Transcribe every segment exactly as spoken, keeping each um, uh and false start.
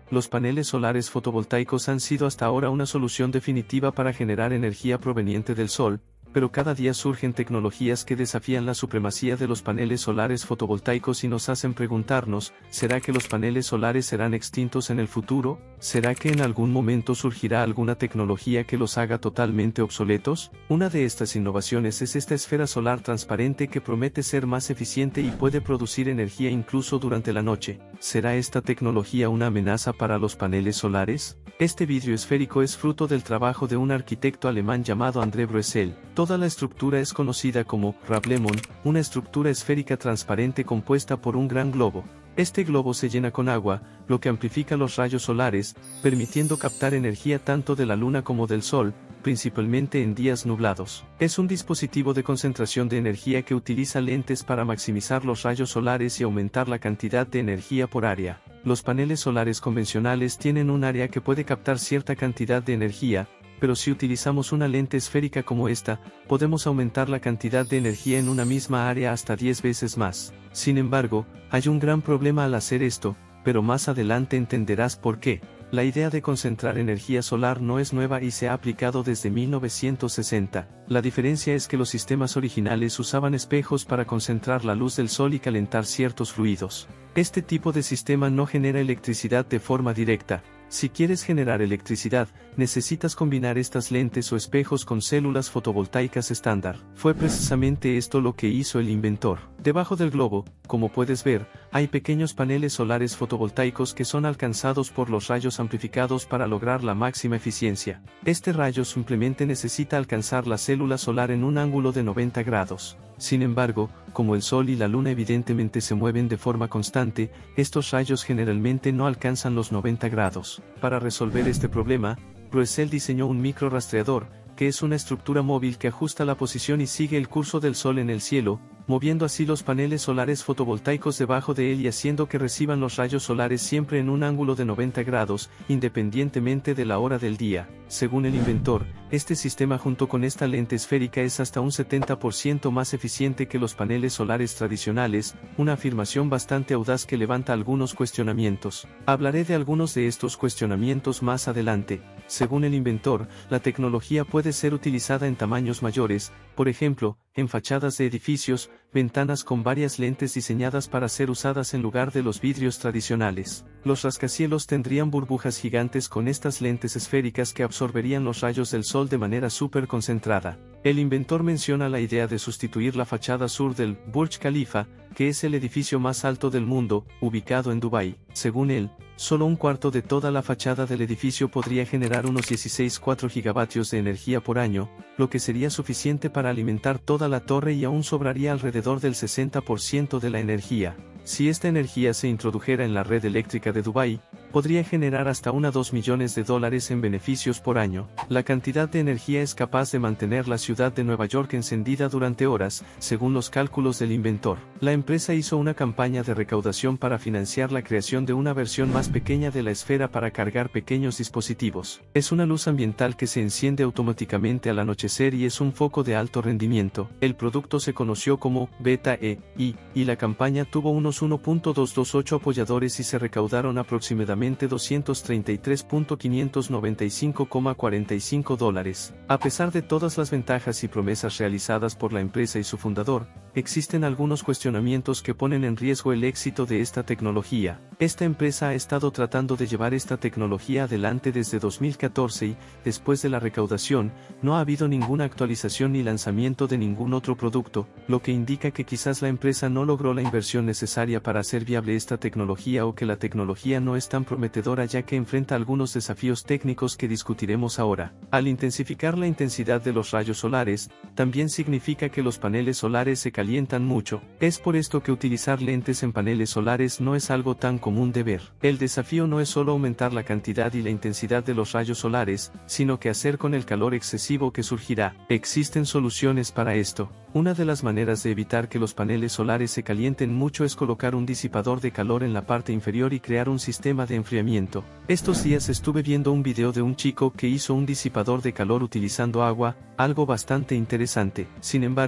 los paneles solares fotovoltaicos han sido hasta ahora una solución definitiva para generar energía proveniente del sol, pero cada día surgen tecnologías que desafían la supremacía de los paneles solares fotovoltaicos y nos hacen preguntarnos, ¿será que los paneles solares serán extintos en el futuro? ¿Será que en algún momento surgirá alguna tecnología que los haga totalmente obsoletos? Una de estas innovaciones es esta esfera solar transparente que promete ser más eficiente y puede producir energía incluso durante la noche. ¿Será esta tecnología una amenaza para los paneles solares? Este vidrio esférico es fruto del trabajo de un arquitecto alemán llamado André Bruesel. Toda la estructura es conocida como Rablemon, una estructura esférica transparente compuesta por un gran globo. Este globo se llena con agua, lo que amplifica los rayos solares, permitiendo captar energía tanto de la luna como del sol, principalmente en días nublados. Es un dispositivo de concentración de energía que utiliza lentes para maximizar los rayos solares y aumentar la cantidad de energía por área. Los paneles solares convencionales tienen un área que puede captar cierta cantidad de energía, pero si utilizamos una lente esférica como esta, podemos aumentar la cantidad de energía en una misma área hasta diez veces más. Sin embargo, hay un gran problema al hacer esto, pero más adelante entenderás por qué. La idea de concentrar energía solar no es nueva y se ha aplicado desde mil novecientos sesenta. La diferencia es que los sistemas originales usaban espejos para concentrar la luz del sol y calentar ciertos fluidos. Este tipo de sistema no genera electricidad de forma directa. Si quieres generar electricidad, necesitas combinar estas lentes o espejos con células fotovoltaicas estándar. Fue precisamente esto lo que hizo el inventor. Debajo del globo, como puedes ver, hay pequeños paneles solares fotovoltaicos que son alcanzados por los rayos amplificados para lograr la máxima eficiencia. Este rayo simplemente necesita alcanzar la célula solar en un ángulo de noventa grados. Sin embargo, como el Sol y la Luna evidentemente se mueven de forma constante, estos rayos generalmente no alcanzan los noventa grados. Para resolver este problema, Bruesel diseñó un microrastreador, que es una estructura móvil que ajusta la posición y sigue el curso del Sol en el cielo, moviendo así los paneles solares fotovoltaicos debajo de él y haciendo que reciban los rayos solares siempre en un ángulo de noventa grados, independientemente de la hora del día. Según el inventor, este sistema junto con esta lente esférica es hasta un setenta por ciento más eficiente que los paneles solares tradicionales, una afirmación bastante audaz que levanta algunos cuestionamientos. Hablaré de algunos de estos cuestionamientos más adelante. Según el inventor, la tecnología puede ser utilizada en tamaños mayores, por ejemplo, en fachadas de edificios, ventanas con varias lentes diseñadas para ser usadas en lugar de los vidrios tradicionales. Los rascacielos tendrían burbujas gigantes con estas lentes esféricas que absorberían los rayos del sol de manera súper concentrada. El inventor menciona la idea de sustituir la fachada sur del Burj Khalifa, que es el edificio más alto del mundo, ubicado en Dubái. Según él, solo un cuarto de toda la fachada del edificio podría generar unos dieciséis punto cuatro gigavatios de energía por año, lo que sería suficiente para alimentar toda la torre y aún sobraría alrededor del sesenta por ciento de la energía. Si esta energía se introdujera en la red eléctrica de Dubái, podría generar hasta unos dos millones de dólares en beneficios por año. La cantidad de energía es capaz de mantener la ciudad de Nueva York encendida durante horas, según los cálculos del inventor. La empresa hizo una campaña de recaudación para financiar la creación de una versión más pequeña de la esfera para cargar pequeños dispositivos. Es una luz ambiental que se enciende automáticamente al anochecer y es un foco de alto rendimiento. El producto se conoció como Beta E I, y la campaña tuvo unos uno punto doscientos veintiocho apoyadores y se recaudaron aproximadamente doscientos treinta y tres mil quinientos noventa y cinco coma cuarenta y cinco dólares. A pesar de todas las ventajas y promesas realizadas por la empresa y su fundador, existen algunos cuestionamientos que ponen en riesgo el éxito de esta tecnología. Esta empresa ha estado tratando de llevar esta tecnología adelante desde dos mil catorce y, después de la recaudación, no ha habido ninguna actualización ni lanzamiento de ningún otro producto, lo que indica que quizás la empresa no logró la inversión necesaria para hacer viable esta tecnología o que la tecnología no es tan prometedora ya que enfrenta algunos desafíos técnicos que discutiremos ahora. Al intensificar la intensidad de los rayos solares, también significa que los paneles solares se calientan mucho. Es por esto que utilizar lentes en paneles solares no es algo tan común de ver. El desafío no es solo aumentar la cantidad y la intensidad de los rayos solares, sino que hacer con el calor excesivo que surgirá. Existen soluciones para esto. Una de las maneras de evitar que los paneles solares se calienten mucho es colocar un disipador de calor en la parte inferior y crear un sistema de enfriamiento. Estos días estuve viendo un video de un chico que hizo un disipador de calor utilizando agua, algo bastante interesante. Sin embargo,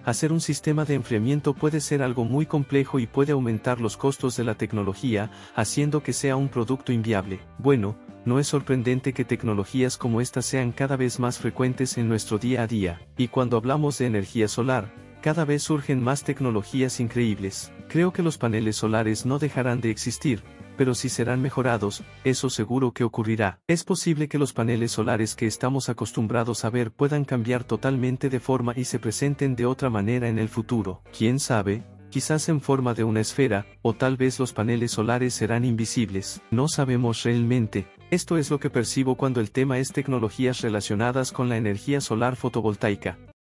Hacer un sistema de enfriamiento puede ser algo muy complejo y puede aumentar los costos de la tecnología, haciendo que sea un producto inviable. Bueno, no es sorprendente que tecnologías como esta sean cada vez más frecuentes en nuestro día a día, y cuando hablamos de energía solar, cada vez surgen más tecnologías increíbles. Creo que los paneles solares no dejarán de existir, pero si serán mejorados, eso seguro que ocurrirá. Es posible que los paneles solares que estamos acostumbrados a ver puedan cambiar totalmente de forma y se presenten de otra manera en el futuro. ¿Quién sabe? Quizás en forma de una esfera, o tal vez los paneles solares serán invisibles. No sabemos realmente. Esto es lo que percibo cuando el tema es tecnologías relacionadas con la energía solar fotovoltaica.